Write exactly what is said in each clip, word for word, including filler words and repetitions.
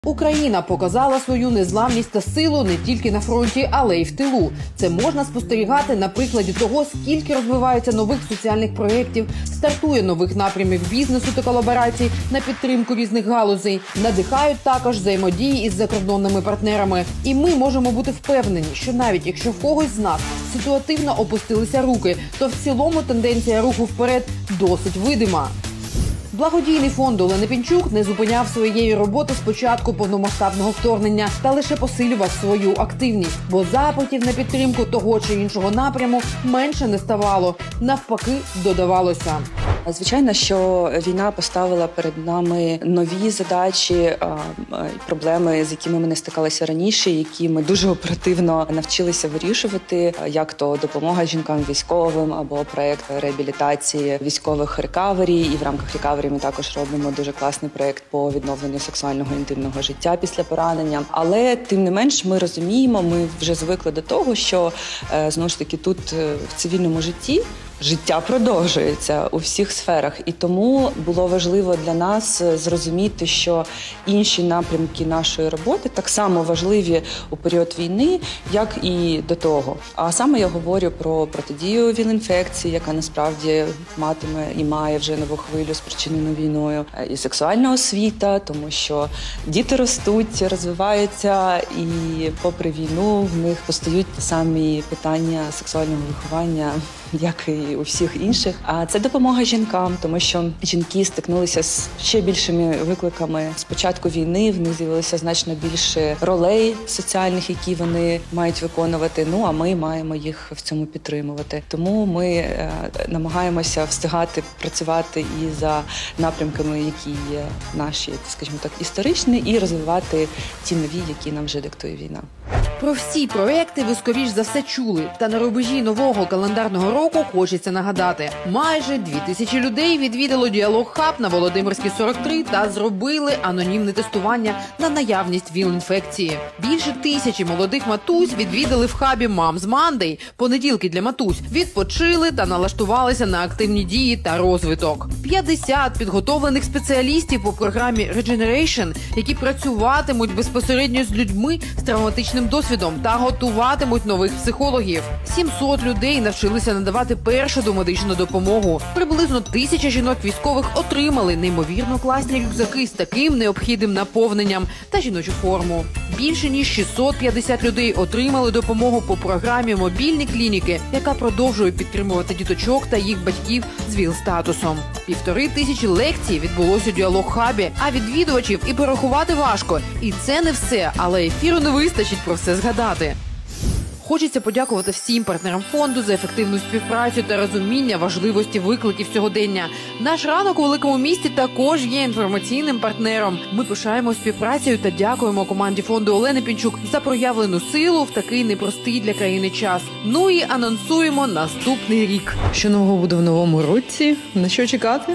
Україна показала свою незламність та силу не тільки на фронті, але й в тилу. Це можна спостерігати на прикладі того, скільки розвивається нових соціальних проєктів, стартує нових напрямів бізнесу та колаборацій на підтримку різних галузей. Надихають також взаємодії із закордонними партнерами. І ми можемо бути впевнені, що навіть якщо в когось з нас ситуативно опустилися руки, то в цілому тенденція руху вперед досить видима. Благодійний фонд Олени Пінчук не зупиняв своєї роботи з початку повномасштабного вторгнення та лише посилював свою активність, бо запитів на підтримку того чи іншого напряму менше не ставало, навпаки, додавалося. Звичайно, що війна поставила перед нами нові задачі, проблеми, з якими ми не стикалися раніше, які ми дуже оперативно навчилися вирішувати, як то допомога жінкам військовим або проєкт реабілітації військових рекавері. І в рамках рекавері ми також робимо дуже класний проєкт по відновленню сексуального інтимного життя після поранення. Але тим не менш ми розуміємо, ми вже звикли до того, що знову ж таки тут в цивільному житті життя продовжується у всіх сферах, і тому було важливо для нас зрозуміти, що інші напрямки нашої роботи так само важливі у період війни, як і до того. А саме я говорю про протидію ВІЛ-інфекції, яка насправді матиме і має вже нову хвилю, спричинену війною, і сексуальна освіта, тому що діти ростуть, розвиваються, і попри війну в них постають ті самі питання сексуального виховання, як і у всіх інших. А це допомога жінкам, тому що жінки стикнулися з ще більшими викликами. З початку війни в них з'явилося значно більше ролей соціальних, які вони мають виконувати, ну а ми маємо їх в цьому підтримувати. Тому ми е, намагаємося встигати працювати і за напрямками, які є наші, скажімо так, історичні, і розвивати ті нові, які нам вже диктує війна. Про всі проекти ви, скоріш за все, чули. Та на рубежі нового календарного року хочеться нагадати. Майже дві тисячі людей відвідало Діалог Хаб на Володимирській сорок три та зробили анонімне тестування на наявність ВІЛ-інфекції. Більше тисячі молодих матусь відвідали в хабі Moms Monday, понеділки для матусь, відпочили та налаштувалися на активні дії та розвиток. п'ятдесят підготовлених спеціалістів по програмі Regeneration, які працюватимуть безпосередньо з людьми з травматичним досвідом та готуватимуть нових психологів. сімсот людей навчилися надавати першу домедичну допомогу. Приблизно тисяча жінок військових отримали неймовірно класні рюкзаки з таким необхідним наповненням та жіночу форму. Більше ніж шістсот п'ятдесят людей отримали допомогу по програмі «Мобільні клініки», яка продовжує підтримувати діточок та їх батьків з ВІЛ-статусом. Півтори тисячі лекцій відбулося у Діалог Хабі, а відвідувачів і порахувати важко. І це не все, але ефіру не вистачить про все згадати. Хочеться подякувати всім партнерам фонду за ефективну співпрацю та розуміння важливості викликів сьогодення. Наш ранок у великому місті також є інформаційним партнером. Ми пишаємо співпрацею та дякуємо команді фонду Олени Пінчук за проявлену силу в такий непростий для країни час. Ну і анонсуємо наступний рік. Що нового буде в новому році? На що чекати?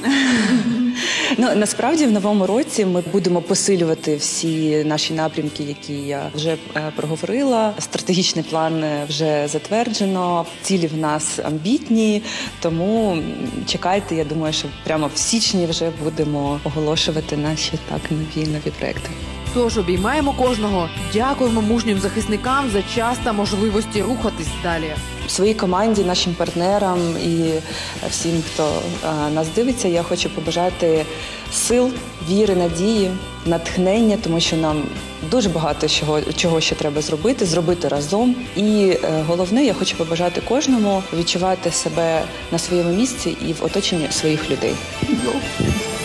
Ну, насправді в новому році ми будемо посилювати всі наші напрямки, які я вже е, проговорила. Стратегічний план вже затверджено, цілі в нас амбітні, тому чекайте, я думаю, що прямо в січні вже будемо оголошувати наші так нові нові проекти. Тож обіймаємо кожного, дякуємо мужнім захисникам за час та можливості рухатись далі. Своїй команді, нашим партнерам і всім, хто а, нас дивиться, я хочу побажати сил, віри, надії, натхнення, тому що нам дуже багато чого, чого ще треба зробити, зробити разом. І е, головне, я хочу побажати кожному відчувати себе на своєму місці і в оточенні своїх людей.